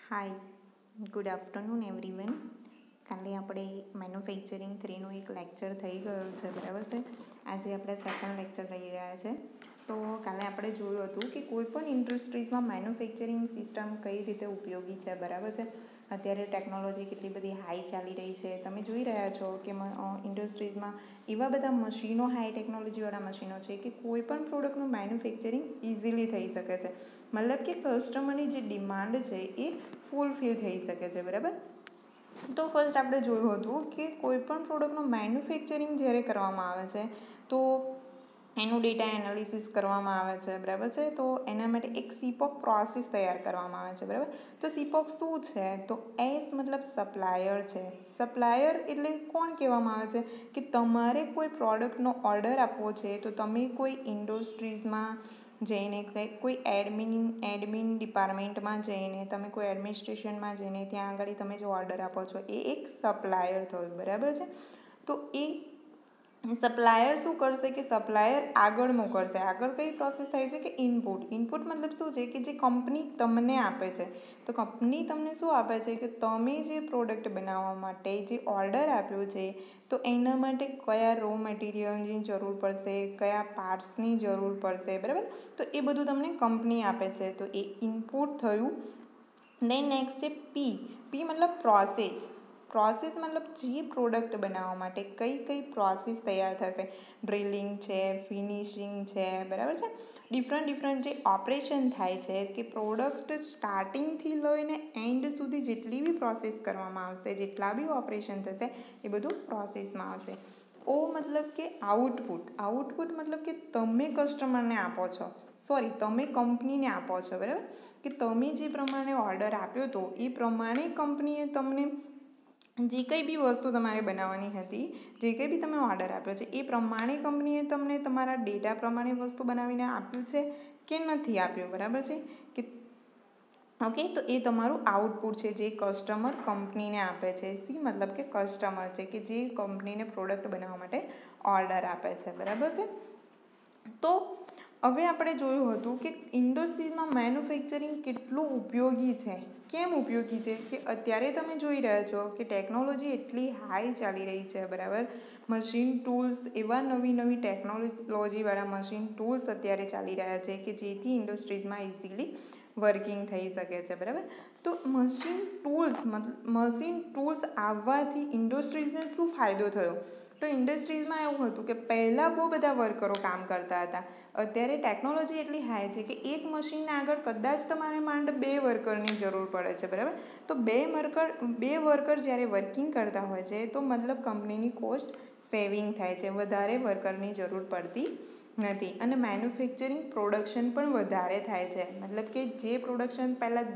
હાય, good afternoon everyone. કાલે આપણે manufacturing 3નું એક લેક્ચર થઈ ગયું છે, બરાબર છે. આજે આપણે સેકન્ડ લેક્ચર લઈ રહ્યા છે. તો કાલે આપણે જોયું હતું કે કોઈ પણ ઇન્ડસ્ટ્રીઝમાં મેન્યુફેક્ચરિંગ સિસ્ટમ કઈ રીતે ઉપયોગી છે, બરાબર છે. અત્યારે ટેકનોલોજી કેટલી બધી હાઈ ચાલી રહી છે. તમે જોઈ રહ્યા છો કે ઇન્ડસ્ટ્રીઝમાં એવા બધા મશીનો, હાઈ ટેકનોલોજીવાળા મશીનો છે કે કોઈ પણ પ્રોડક્ટનું મેન્યુફેક્ચરિંગ ઇઝીલી થઈ શકે છે. મતલબ કે કસ્ટમરની જે ડિમાન્ડ છે એ ફૂલફિલ થઈ શકે છે, બરાબર. તો ફર્સ્ટ આપણે જોયું હતું કે કોઈ પણ પ્રોડક્ટનું મેન્યુફેક્ચરિંગ જ્યારે કરવામાં આવે છે તો એનું ડેટા એનાલિસિસ કરવામાં આવે છે, બરાબર છે. તો એના માટે એક સીપોક પ્રોસેસ તૈયાર કરવામાં આવે છે, બરાબર. તો સીપોક શું છે? તો એસ મતલબ સપ્લાયર છે. સપ્લાયર એટલે કોણ કહેવામાં આવે છે કે તમારે કોઈ પ્રોડક્ટનો ઓર્ડર આપવો છે તો તમે કોઈ ઇન્ડસ્ટ્રીઝમાં જઈને કોઈ એડમિન ડિપાર્ટમેન્ટમાં જઈને, તમે કોઈ એડમિનિસ્ટ્રેશનમાં જઈને ત્યાં આગળ તમે જે ઓર્ડર આપો છો એ એક સપ્લાયર થયું, બરાબર છે. તો એ સપ્લાયર શું કરશે કે સપ્લાયર આગળ મોકલશે. આગળ કઈ પ્રોસેસ થાય છે કે ઇનપુટ મતલબ શું છે કે જે કંપની તમને આપે છે. તો કંપની તમને શું આપે છે કે તમે જે પ્રોડક્ટ બનાવવા માટે જે ઓર્ડર આપ્યો છે તો એના માટે કયા રો મટીરિયલની જરૂર પડશે, કયા પાર્ટ્સની જરૂર પડશે, બરાબર. તો એ બધું તમને કંપની આપે છે. તો એ ઇનપુટ થયું. દેન નેક્સ્ટ છે પી મતલબ પ્રોસેસ મતલબ જે પ્રોડક્ટ બનાવવા માટે કઈ પ્રોસેસ તૈયાર થશે. ડ્રિલિંગ છે, ફિનિશિંગ છે, બરાબર છે. ડિફરન્ટ જે ઓપરેશન થાય છે કે પ્રોડક્ટ સ્ટાર્ટિંગથી લઈને એન્ડ સુધી જેટલી બી પ્રોસેસ કરવામાં આવશે, જેટલા બી ઓપરેશન થશે એ બધું પ્રોસેસમાં આવશે. ઓ મતલબ કે આઉટપુટ મતલબ કે તમે કસ્ટમરને આપો છો, તમે કંપનીને આપો છો, બરાબર. કે તમે જે પ્રમાણે ઓર્ડર આપ્યો હતો એ પ્રમાણે કંપનીએ તમને જે કંઈ બી વસ્તુ તમારે બનાવવાની હતી, જે કંઈ બી તમે ઓર્ડર આપ્યો છે એ પ્રમાણે કંપનીએ તમને તમારા ડેટા પ્રમાણે વસ્તુ બનાવીને આપ્યું છે કે નથી આપ્યું, બરાબર છે. કે ઓકે, તો એ તમારું આઉટપુટ છે જે કસ્ટમર કંપનીને આપે છે. સી મતલબ કે કસ્ટમર છે કે જે કંપનીને પ્રોડક્ટ બનાવવા માટે ઓર્ડર આપે છે, બરાબર છે. તો હવે આપણે જોયું હતું કે ઇન્ડસ્ટ્રીઝમાં મેન્યુફેક્ચરિંગ કેટલું ઉપયોગી છે. કેમ ઉપયોગી છે? કે અત્યારે તમે જોઈ રહ્યા છો કે ટેકનોલોજી એટલી હાઈ ચાલી રહી છે, બરાબર. મશીન ટૂલ્સ, એવા નવી ટેકનોલોજીવાળા મશીન ટૂલ્સ અત્યારે ચાલી રહ્યા છે કે જેથી ઇન્ડસ્ટ્રીઝમાં ઇઝીલી વર્કિંગ થઈ શકે છે, બરાબર. તો મશીન ટૂલ્સ આવવાથી ઇન્ડસ્ટ્રીઝને શું ફાયદો થયો? તો ઇન્ડસ્ટ્રીઝમાં એવું હતું કે પહેલાં બહુ બધા વર્કરો કામ કરતા હતા. અત્યારે ટેકનોલોજી એટલી હાઈ છે કે એક મશીનને આગળ કદાચ તમારે માંડ 2 વર્કરની જરૂર પડે છે, બરાબર. તો બે વર્કર જ્યારે વર્કિંગ કરતા હોય છે તો મતલબ કંપનીની કોસ્ટ સેવિંગ થાય છે, વધારે વર્કરની જરૂર પડતી નથી. અને મેન્યુફેક્ચરિંગ પ્રોડક્શન પણ વધારે થાય છે. મતલબ કે જે પ્રોડક્શન પહેલાં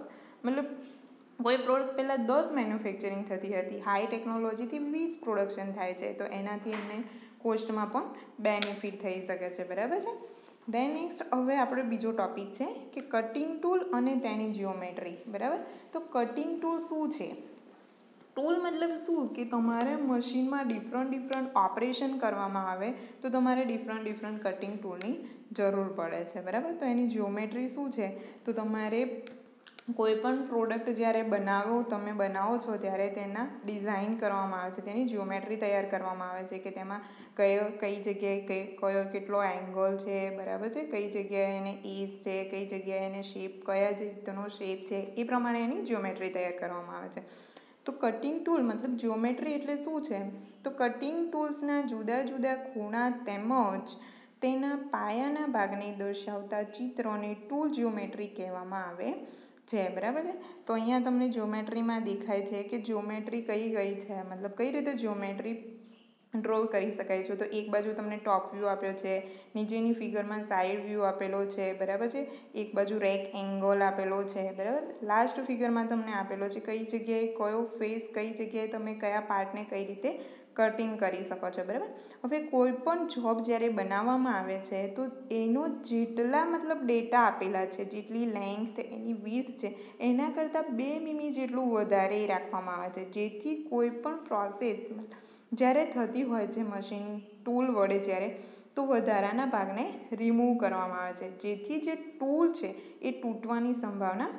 10 મેન્યુફેક્ચરિંગ થતી હતી, હાઈ ટેકનોલોજીથી 20 પ્રોડક્શન થાય છે. તો એનાથી એમને કોસ્ટમાં પણ બેનિફિટ થઈ શકે છે, બરાબર છે. દેન નેક્સ્ટ હવે આપણો બીજો ટોપિક છે કે કટિંગ ટૂલ અને તેની જીઓમેટ્રી, બરાબર. તો કટિંગ ટૂલ શું છે? ટૂલ મતલબ શું કે તમારે મશીનમાં ડિફરન્ટ ઓપરેશન કરવામાં આવે તો તમારે ડિફરન્ટ કટિંગ ટૂલની જરૂર પડે છે, બરાબર. તો એની જીઓમેટ્રી શું છે? તો તમારે કોઈ પણ પ્રોડક્ટ જ્યારે તમે બનાવો છો ત્યારે તેના ડિઝાઇન કરવામાં આવે છે, તેની જીઓમેટ્રી તૈયાર કરવામાં આવે છે કે તેમાં કઈ જગ્યાએ કેટલો એંગલ છે, બરાબર છે, કઈ જગ્યાએ એને એજ છે, કઈ જગ્યાએ એને કયા રીતનો શેપ છે, એ પ્રમાણે એની જીઓમેટ્રી તૈયાર કરવામાં આવે છે. તો કટિંગ ટૂલ મતલબ જીઓમેટ્રી એટલે શું છે? તો કટિંગ ટૂલ્સના જુદા ખૂણા તેમજ તેના પાયાના ભાગને દર્શાવતા ચિત્રોને ટૂલ જીઓમેટ્રી કહેવામાં આવે છે, બરાબર છે. તો અહીંયા તમને જીઓમેટ્રીમાં દેખાય છે કે જીઓમેટ્રી કઈ છે, મતલબ કઈ રીતે જીઓમેટ્રી ડ્રો કરી શકાય છે. તો એક બાજુ તમને ટોપ વ્યૂ આપ્યો છે, નીચેની ફિગરમાં સાઈડ વ્યૂ આપેલો છે, બરાબર છે. એક બાજુ રેક એંગલ આપેલો છે, બરાબર. લાસ્ટ ફિગરમાં તમને આપેલો છે કઈ જગ્યાએ કયો ફેસ, કઈ જગ્યાએ તમે કયા પાર્ટને કઈ રીતે કટિંગ કરી શકો છો, બરાબર. હવે કોઈ પણ જોબ જ્યારે બનાવવામાં આવે છે તો એનો જેટલા મતલબ ડેટા આપેલા છે, જેટલી લેન્થ, એની વિડ્થ છે, એના કરતાં 2 મીમી જેટલું વધારે રાખવામાં આવે છે, જેથી કોઈ પણ પ્રોસેસ જ્યારે થતી હોય છે મશીન ટૂલ વડે જ્યારે, તો વધારાના ભાગને રિમૂવ કરવામાં આવે છે, જેથી જે ટૂલ છે એ તૂટવાની સંભાવના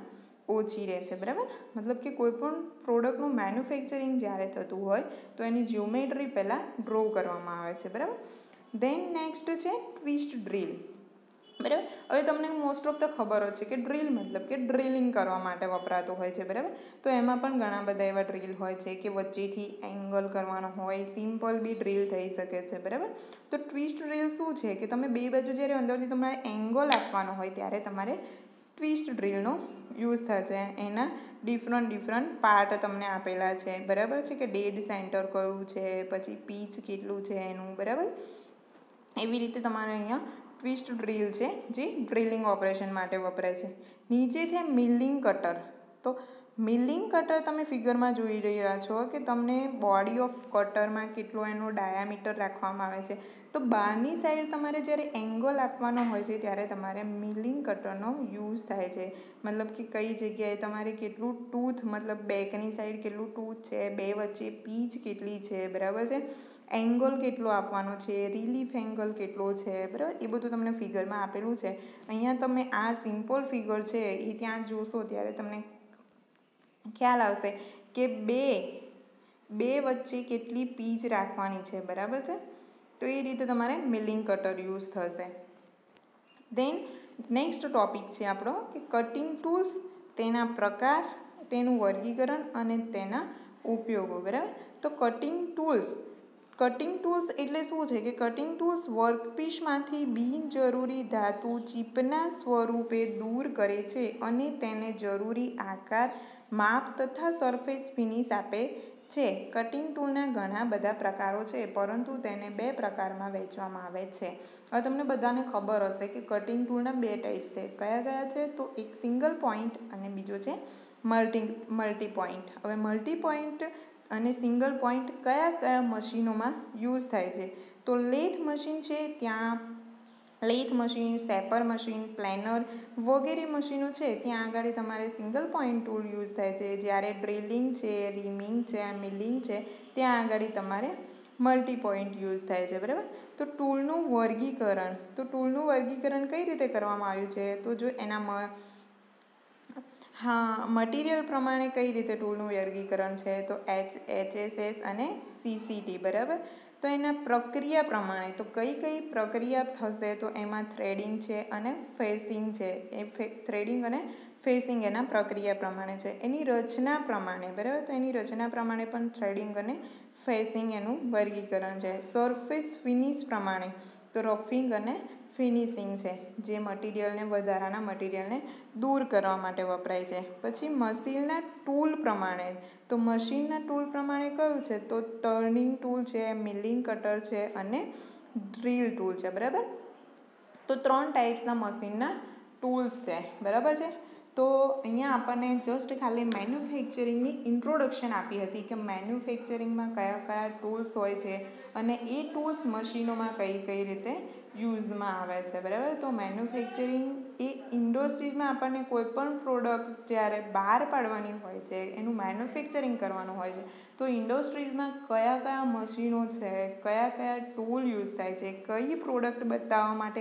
ઓછી રહે છે, બરાબર. મતલબ કે કોઈ પણ પ્રોડક્ટનું મેન્યુફેક્ચરિંગ જ્યારે થતું હોય તો એની જ્યોમેટ્રી પહેલાં ડ્રો કરવામાં આવે છે, બરાબર. ધેન નેક્સ્ટ છે ટ્વિસ્ટ ડ્રીલ, બરાબર. હવે તમને મોસ્ટ ઓફ ધ ખબર જ છે કે ડ્રીલ મતલબ કે ડ્રિલિંગ કરવા માટે વપરાતો હોય છે, બરાબર. તો એમાં પણ ઘણા બધા એવા ડ્રીલ હોય છે કે વચ્ચેથી એંગલ કરવાનો હોય, સિમ્પલ બી ડ્રીલ થઈ શકે છે, બરાબર. તો ટ્વિસ્ટ ડ્રીલ શું છે કે તમે બે બાજુ જ્યારે અંદરથી તમારે એંગલ આપવાનો હોય ત્યારે તમારે ટ્વિસ્ટ ડ્રીલનો યુઝ થશે. એના ડિફરન્ટ પાર્ટ તમને આપેલા છે, બરાબર છે, કે ડેડ સેન્ટર કયું છે, પછી પીચ કેટલું છે એનું, બરાબર. એવી રીતે તમારે અહીંયા ટ્વિસ્ટ ડ્રીલ છે જે ડ્રિલિંગ ઓપરેશન માટે વપરાય છે. નીચે છે મિલિંગ કટર. તો મિલિંગ કટર તમે ફિગરમાં જોઈ રહ્યા છો કે તમને બોડી ઓફ કટરમાં કેટલો એનો ડાયામીટર રાખવામાં આવે છે. તો બહારની સાઈડ તમારે જ્યારે એંગલ આપવાનો હોય છે ત્યારે તમારે મિલિંગ કટરનો યુઝ થાય છે. મતલબ કે કઈ જગ્યાએ તમારે કેટલું ટૂથ, મતલબ બેકની સાઈડ કેટલું ટૂથ છે, બે વચ્ચે પીચ કેટલી છે, બરાબર છે, એંગલ કેટલો આપવાનો છે, રિલીફ એંગલ કેટલો છે, બરાબર. એ બધું તમને ફિગરમાં આપેલું છે. અહીંયા તમે આ સિમ્પલ ફિગર છે એ ત્યાં જોશો ત્યારે તમને ખ્યાલ આવશે કે બે વચ્ચે કેટલી પીચ રાખવાની છે, બરાબર છે. તો એ રીતે તમારે મિલિંગ કટર યુઝ થશે. ધેન નેક્સ્ટ ટોપિક છે આપણો કે કટિંગ ટૂલ્સ, તેના પ્રકાર, તેનું વર્ગીકરણ અને તેના ઉપયોગો, બરાબર. તો કટિંગ ટૂલ્સ એટલે શું છે કે કટિંગ ટૂલ્સ વર્કપીસમાંથી બિનજરૂરી ધાતુ ચીપના સ્વરૂપે દૂર કરે છે અને તેને જરૂરી આકાર, માપ તથા સરફેસ ફિનિશ આપે છે. કટિંગ ટૂલના ઘણા બધા પ્રકારો છે પરંતુ તેને બે પ્રકારમાં વહેંચવામાં આવે છે. હવે તમને બધાને ખબર હશે કે કટિંગ ટૂલના બે ટાઈપ્સ છે. કયા છે? તો એક સિંગલ પોઈન્ટ અને બીજો છે મલ્ટી પોઈન્ટ. હવે મલ્ટી પોઈન્ટ અને સિંગલ પોઈન્ટ કયા મશીનોમાં યુઝ થાય છે? તો લેથ મશીન છે, ત્યાં lathe machine, shaper machine, planer વગેરે મશીનો છે ત્યાં આગળ તમારે સિંગલ પોઈન્ટ ટૂલ યુઝ થાય છે. જ્યારે ડ્રિલિંગ છે, રીમિંગ છે, મિલિંગ છે ત્યાં આગળ તમારે મલ્ટી પોઈન્ટ યુઝ થાય છે, બરાબર. તો ટૂલનું વર્ગીકરણ કઈ રીતે કરવામાં આવ્યું છે? તો જો એના મટીરિયલ પ્રમાણે કઈ રીતે ટૂલનું વર્ગીકરણ છે? તો HSS અને CCT, બરાબર. તો એના પ્રક્રિયા પ્રમાણે તો કઈ પ્રક્રિયા થશે? તો એમાં થ્રેડિંગ છે અને ફેસિંગ છે. થ્રેડિંગ અને ફેસિંગ એના પ્રક્રિયા પ્રમાણે છે. એની રચના પ્રમાણે, બરાબર. તો એની રચના પ્રમાણે પણ થ્રેડિંગ અને ફેસિંગ એનું વર્ગીકરણ છે. સરફેસ ફિનિશ પ્રમાણે તો રફિંગ અને ફિનિશિંગ છે, જે મટીરિયલને, વધારાના મટીરિયલને દૂર કરવા માટે વપરાય છે. પછી મશીનના ટૂલ પ્રમાણે, તો મશીનના ટૂલ પ્રમાણે કયું છે? તો ટર્નિંગ ટૂલ છે, મિલિંગ કટર છે અને ડ્રીલ ટૂલ છે, બરાબર. તો 3 ટાઈપ્સના મશીનના ટૂલ્સ છે, બરાબર છે. તો અહીંયા આપણને જસ્ટ ખાલી મેન્યુફેક્ચરિંગની ઇન્ટ્રોડક્શન આપી હતી કે મેન્યુફેક્ચરિંગમાં કયા ટૂલ્સ હોય છે અને એ ટૂલ્સ મશીનોમાં કઈ રીતે યુઝમાં આવે છે, બરાબર. તો મેન્યુફેક્ચરિંગ એ ઇન્ડસ્ટ્રીઝમાં આપણને કોઈ પણ પ્રોડક્ટ જ્યારે બહાર પાડવાની હોય છે, એનું મેન્યુફેક્ચરિંગ કરવાનું હોય છે, તો ઇન્ડસ્ટ્રીઝમાં કયા મશીનો છે, કયા ટૂલ યુઝ થાય છે, કઈ પ્રોડક્ટ બતાવવા માટે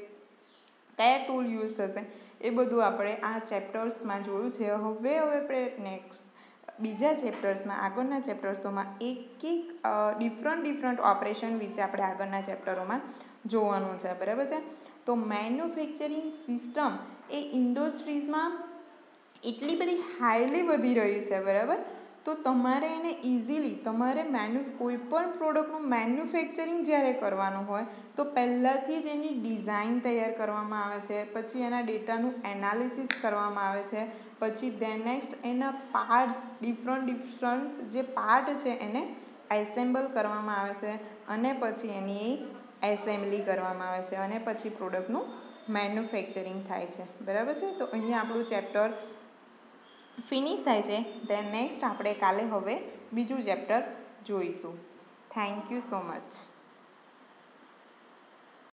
કયા ટૂલ યુઝ થશે, એ બધું આપણે આ ચેપ્ટર્સમાં જોયું છે. હવે આપણે બીજા ચેપ્ટર્સમાં, આગળના ચેપ્ટર્સોમાં એક ડિફરન્ટ ઓપરેશન વિશે આપણે આગળના ચેપ્ટરોમાં જોવાનું છે, બરાબર છે. તો મેન્યુફેક્ચરિંગ સિસ્ટમ એ ઇન્ડસ્ટ્રીઝમાં એટલી બધી હાઈલી વધી રહી છે, બરાબર. તો તમારે એને ઇઝીલી કોઈ પણ પ્રોડક્ટનું મેન્યુફેક્ચરિંગ જ્યારે કરવાનું હોય તો પહેલાંથી જ એની ડિઝાઇન તૈયાર કરવામાં આવે છે, પછી એના ડેટાનું એનાલિસિસ કરવામાં આવે છે, પછી નેક્સ્ટ એના પાર્ટ્સ, ડિફરન્ટ જે પાર્ટ છે એને એસેમ્બલ કરવામાં આવે છે અને પછી એની એસેમ્બલી કરવામાં આવે છે અને પછી પ્રોડક્ટનું મેન્યુફેક્ચરિંગ થાય છે, બરાબર છે. તો અહીંયા આપણું ચેપ્ટર ફિનિશ થાય છે. નેક્સ્ટ આપણે કાલે હવે બીજું ચેપ્ટર જોઈશું. Thank you so much.